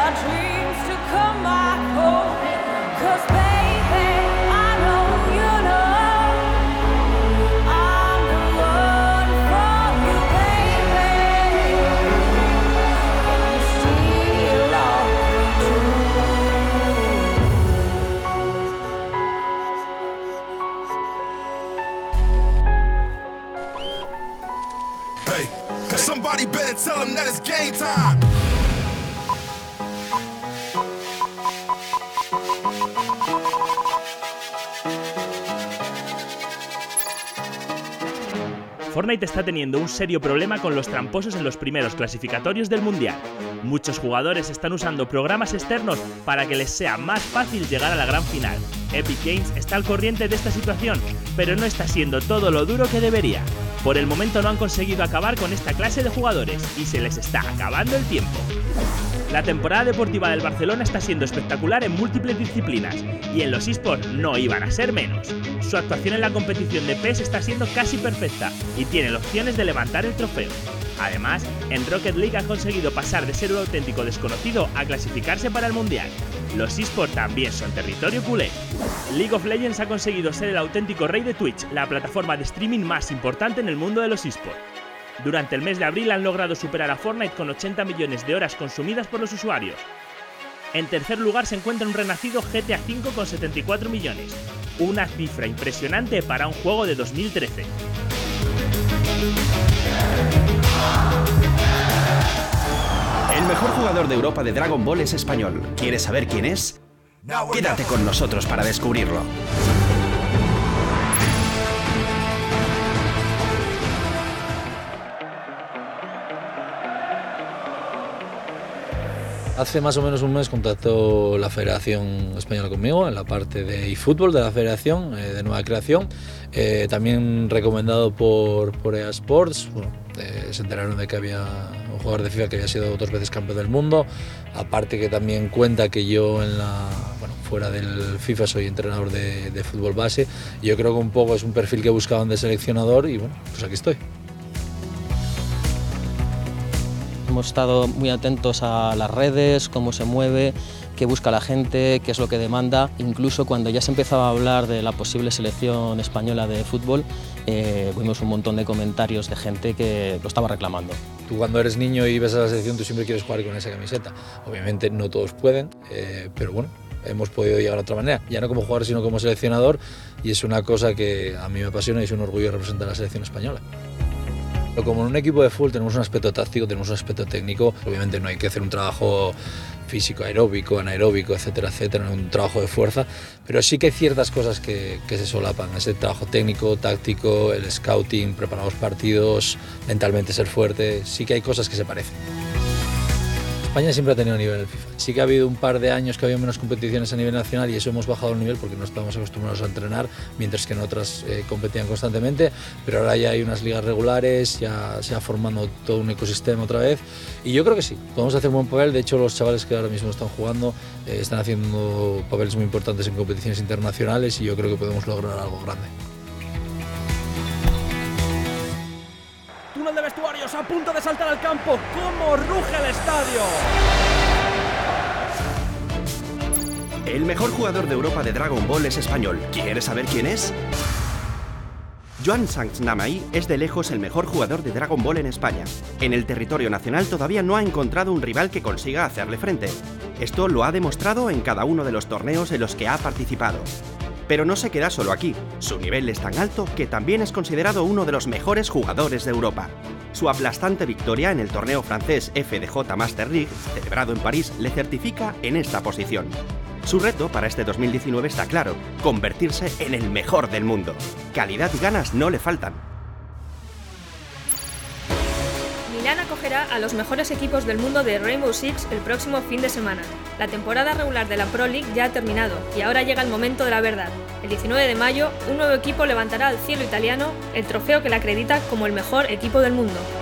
Somebody better tell them that it's game time. Fortnite está teniendo un serio problema con los tramposos en los primeros clasificatorios del Mundial. Muchos jugadores están usando programas externos para que les sea más fácil llegar a la gran final. Epic Games está al corriente de esta situación, pero no está siendo todo lo duro que debería. Por el momento no han conseguido acabar con esta clase de jugadores y se les está acabando el tiempo. La temporada deportiva del Barcelona está siendo espectacular en múltiples disciplinas y en los eSports no iban a ser menos. Su actuación en la competición de PES está siendo casi perfecta y tienen opciones de levantar el trofeo. Además, en Rocket League ha conseguido pasar de ser un auténtico desconocido a clasificarse para el Mundial. Los eSports también son territorio culé. League of Legends ha conseguido ser el auténtico rey de Twitch, la plataforma de streaming más importante en el mundo de los eSports. Durante el mes de abril han logrado superar a Fortnite con 80 millones de horas consumidas por los usuarios. En tercer lugar se encuentra un renacido GTA V con 74 millones, una cifra impresionante para un juego de 2013. El mejor jugador de Europa de Dragon Ball es español. ¿Quieres saber quién es? Quédate con nosotros para descubrirlo. Hace más o menos un mes contactó la Federación Española conmigo en la parte de eFootball de la Federación, de nueva creación, también recomendado por EA Sports. Bueno, se enteraron de que había un jugador de FIFA que había sido 2 veces campeón del mundo, aparte que también cuenta que yo fuera del FIFA soy entrenador de fútbol base, y yo creo que un poco es un perfil que buscaban de seleccionador y bueno, pues aquí estoy. Hemos estado muy atentos a las redes, cómo se mueve, qué busca la gente, qué es lo que demanda. Incluso cuando ya se empezaba a hablar de la posible selección española de fútbol, vimos un montón de comentarios de gente que lo estaba reclamando. Tú cuando eres niño y ves a la selección, tú siempre quieres jugar con esa camiseta. Obviamente no todos pueden, pero bueno, hemos podido llegar de otra manera. Ya no como jugador, sino como seleccionador, y es una cosa que a mí me apasiona y es un orgullo representar a la selección española. Pero como en un equipo de fútbol tenemos un aspecto táctico, tenemos un aspecto técnico, obviamente no hay que hacer un trabajo físico, aeróbico, anaeróbico, etcétera, etcétera, un trabajo de fuerza, pero sí que hay ciertas cosas que se solapan, ese trabajo técnico, táctico, el scouting, preparar los partidos, mentalmente ser fuerte, sí que hay cosas que se parecen. España siempre ha tenido nivel en el FIFA. Sí que ha habido un par de años que había menos competiciones a nivel nacional y eso hemos bajado el nivel porque no estamos acostumbrados a entrenar, mientras que en otras competían constantemente, pero ahora ya hay unas ligas regulares, ya se ha formado todo un ecosistema otra vez y yo creo que sí, podemos hacer un buen papel. De hecho, los chavales que ahora mismo están jugando están haciendo papeles muy importantes en competiciones internacionales y yo creo que podemos lograr algo grande. Túnel de vestuarios a punto de saltar al campo. ¡Cómo ruge el estadio! El mejor jugador de Europa de Dragon Ball es español. ¿Quieres saber quién es? Joan Sanz Namai es de lejos el mejor jugador de Dragon Ball en España. En el territorio nacional todavía no ha encontrado un rival que consiga hacerle frente. Esto lo ha demostrado en cada uno de los torneos en los que ha participado. Pero no se queda solo aquí, su nivel es tan alto que también es considerado uno de los mejores jugadores de Europa. Su aplastante victoria en el torneo francés FDJ Master League, celebrado en París, le certifica en esta posición. Su reto para este 2019 está claro, convertirse en el mejor del mundo. Calidad y ganas no le faltan. Milán acogerá a los mejores equipos del mundo de Rainbow Six el próximo fin de semana. La temporada regular de la Pro League ya ha terminado y ahora llega el momento de la verdad. El 19 de mayo, un nuevo equipo levantará al cielo italiano el trofeo que le acredita como el mejor equipo del mundo.